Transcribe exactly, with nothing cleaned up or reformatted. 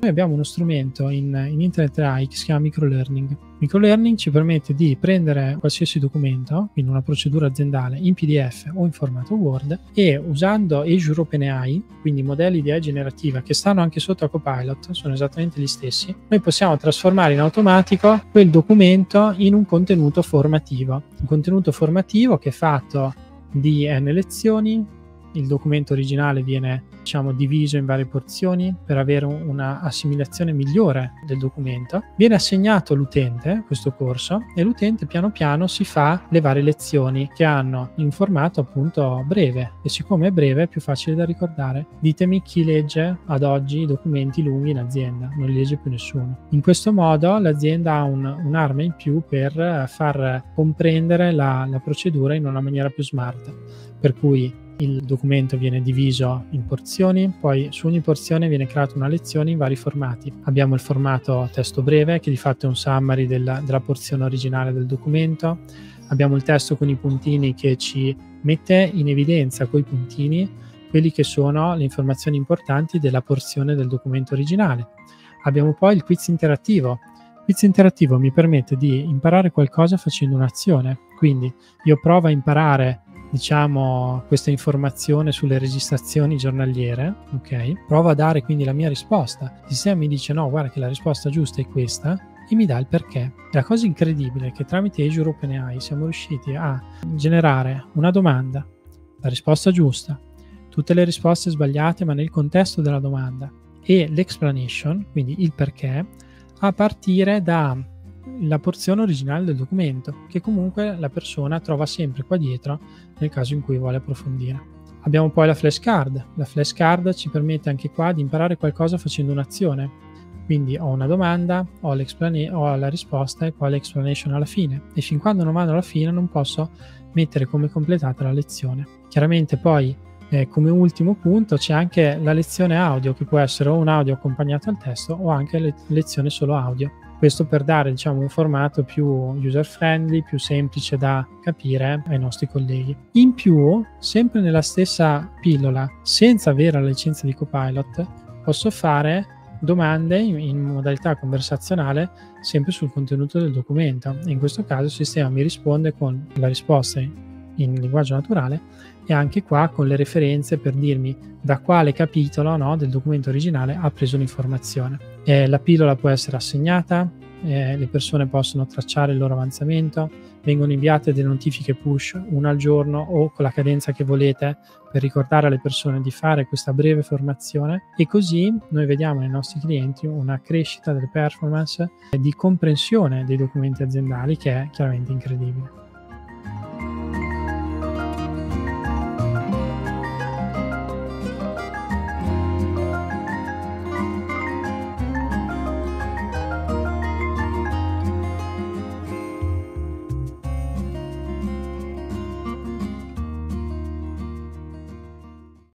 Poi abbiamo uno strumento in, in Internet A I che si chiama Microlearning. Microlearning ci permette di prendere qualsiasi documento, quindi una procedura aziendale, in P D F o in formato Word, e usando Azure OpenAI, quindi modelli di A I generativa che stanno anche sotto a Copilot, sono esattamente gli stessi, noi possiamo trasformare in automatico quel documento in un contenuto formativo. Un contenuto formativo che è fatto di N lezioni. Il documento originale viene, diciamo, diviso in varie porzioni per avere una assimilazione migliore del documento. Viene assegnato all'utente questo corso e l'utente piano piano si fa le varie lezioni che hanno in formato appunto breve, e siccome è breve è più facile da ricordare. Ditemi chi legge ad oggi i documenti lunghi in azienda, non li legge più nessuno. In questo modo l'azienda ha un, un'arma in più per far comprendere la, la procedura in una maniera più smart, per cui il documento viene diviso in porzioni, poi su ogni porzione viene creata una lezione in vari formati. Abbiamo il formato testo breve, che di fatto è un summary della, della porzione originale del documento. Abbiamo il testo con i puntini che ci mette in evidenza coi puntini quelli che sono le informazioni importanti della porzione del documento originale. Abbiamo poi il quiz interattivo. Il quiz interattivo mi permette di imparare qualcosa facendo un'azione, quindi io provo a imparare diciamo questa informazione sulle registrazioni giornaliere, ok? Provo a dare quindi la mia risposta. Il sistema mi dice no, guarda che la risposta giusta è questa e mi dà il perché. E la cosa incredibile è che tramite Azure OpenAI siamo riusciti a generare una domanda, la risposta giusta, tutte le risposte sbagliate ma nel contesto della domanda, e l'explanation, quindi il perché, a partire da la porzione originale del documento, che comunque la persona trova sempre qua dietro nel caso in cui vuole approfondire. Abbiamo poi la flashcard. La flashcard ci permette anche qua di imparare qualcosa facendo un'azione. Quindi ho una domanda, ho, ho la risposta e poi l'explanation alla fine. E fin quando non vado alla fine non posso mettere come completata la lezione. Chiaramente poi eh, come ultimo punto c'è anche la lezione audio, che può essere o un audio accompagnato al testo o anche le lezione solo audio. Questo per dare diciamo un formato più user friendly, più semplice da capire ai nostri colleghi. In più, sempre nella stessa pillola, senza avere la licenza di Copilot, posso fare domande in, in modalità conversazionale sempre sul contenuto del documento. In questo caso il sistema mi risponde con la risposta in, in linguaggio naturale e anche qua con le referenze per dirmi da quale capitolo, no, del documento originale ha preso l'informazione. Eh, la pillola può essere assegnata, eh, le persone possono tracciare il loro avanzamento, vengono inviate delle notifiche push una al giorno o con la cadenza che volete per ricordare alle persone di fare questa breve formazione, e così noi vediamo nei nostri clienti una crescita delle performance e di comprensione dei documenti aziendali che è chiaramente incredibile.